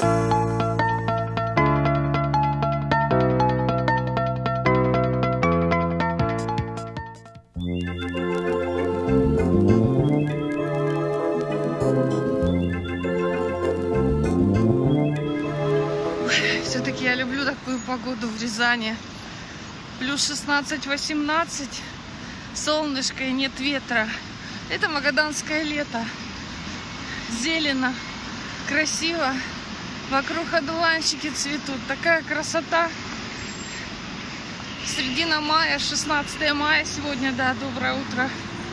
Все-таки я люблю такую погоду в Рязани. Плюс 16-18, солнышко и нет ветра. Это магаданское лето. Зелено, красиво. Вокруг одуванчики цветут. Такая красота. Середина мая, 16 мая сегодня, да, доброе утро.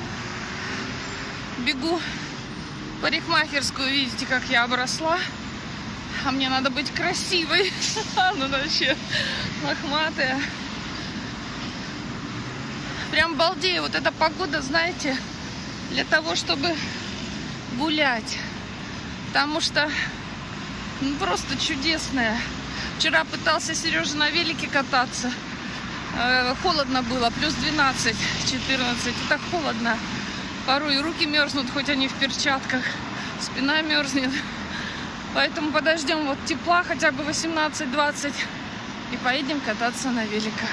Бегу в парикмахерскую, видите, как я обросла. А мне надо быть красивой. Ну вообще лохматая. Прям балдею. Вот эта погода, знаете, для того, чтобы гулять. Потому что ну, просто чудесная. Вчера пытался Сережа на велике кататься. Холодно было, плюс 12-14. Это холодно. Порой руки мерзнут, хоть они в перчатках. Спина мерзнет. Поэтому подождем вот тепла, хотя бы 18-20. И поедем кататься на великах.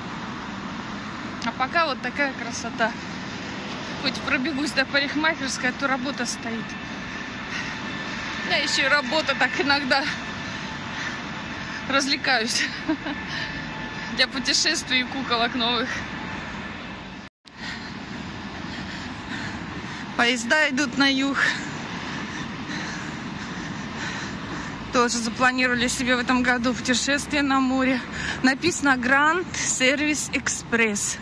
А пока вот такая красота. Хоть пробегусь до парикмахерской, а то работа стоит. У меня еще и работа, так иногда развлекаюсь. Для путешествий и куколок новых. Поезда идут на юг. Тоже запланировали себе в этом году путешествие на море. Написано Grand Service Express.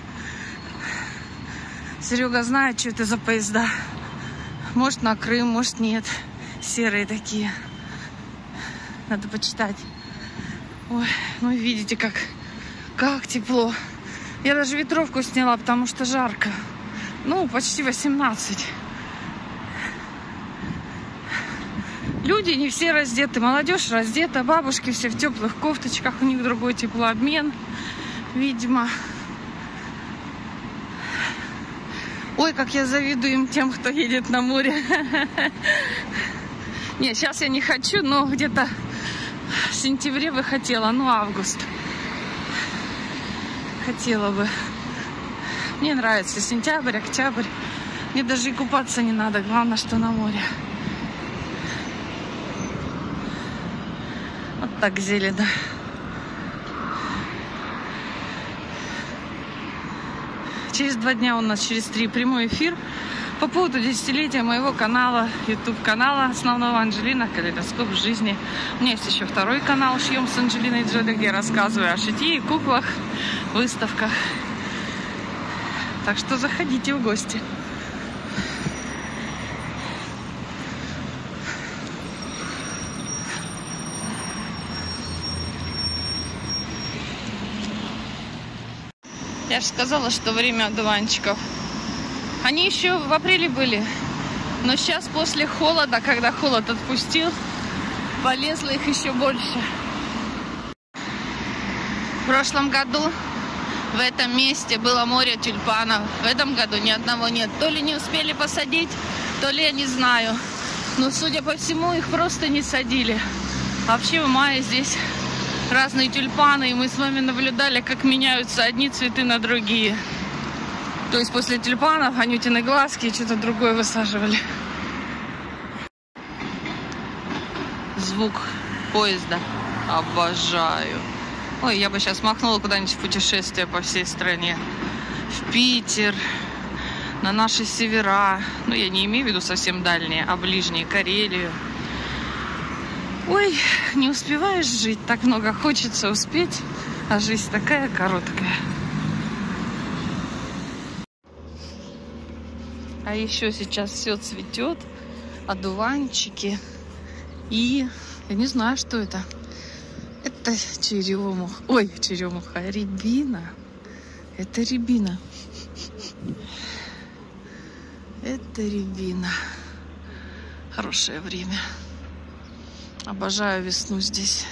Серега знает, что это за поезда. Может на Крым, может нет. Серые такие. Надо почитать. Ой, ну видите, как тепло. Я даже ветровку сняла, потому что жарко. Ну, почти 18. Люди не все раздеты, молодежь раздета, бабушки все в теплых кофточках, у них другой теплообмен, видимо. Ой, как я завидую им тем, кто едет на море. Не, сейчас я не хочу, но где-то в сентябре бы хотела, ну август. Хотела бы. Мне нравится сентябрь, октябрь. Мне даже и купаться не надо, главное, что на море. Вот так зелено. Через 2 дня у нас, через 3, прямой эфир по поводу 10-летия моего канала, YouTube-канала основного Анджелина Калейдоскоп жизни. У меня есть еще второй канал «Шьем с Анджелиной Джоли», где я рассказываю о шитье, куклах, выставках. Так что заходите в гости. Я же сказала, что время одуванчиков. Они еще в апреле были. Но сейчас после холода, когда холод отпустил, полезло их еще больше. В прошлом году в этом месте было море тюльпанов. В этом году ни одного нет. То ли не успели посадить, то ли я не знаю. Но, судя по всему, их просто не садили. Вообще в мае здесь разные тюльпаны, и мы с вами наблюдали, как меняются одни цветы на другие. То есть после тюльпанов анютины глазки и что-то другое высаживали. Звук поезда. Обожаю. Ой, я бы сейчас махнула куда-нибудь в путешествие по всей стране. В Питер, на наши севера. Ну, я не имею в виду совсем дальние, а ближние, Карелию. Ой, не успеваешь жить, так много хочется успеть, а жизнь такая короткая. А еще сейчас все цветет, одуванчики и я не знаю, что это. Это черемуха. Ой, черемуха, рябина. Это рябина. Это рябина. Хорошее время. Обожаю весну здесь.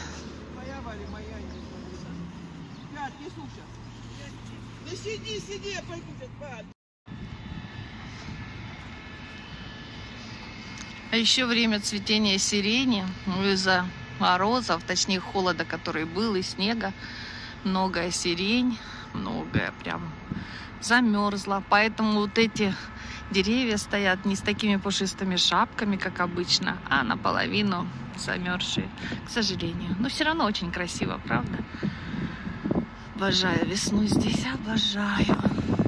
А еще время цветения сирени. Из-за морозов, точнее холода, который был, и снега, многое сирень, многое прям замерзла. Поэтому вот эти деревья стоят не с такими пушистыми шапками, как обычно, а наполовину замерзшие, к сожалению. Но все равно очень красиво, правда? Обожаю весну здесь, обожаю.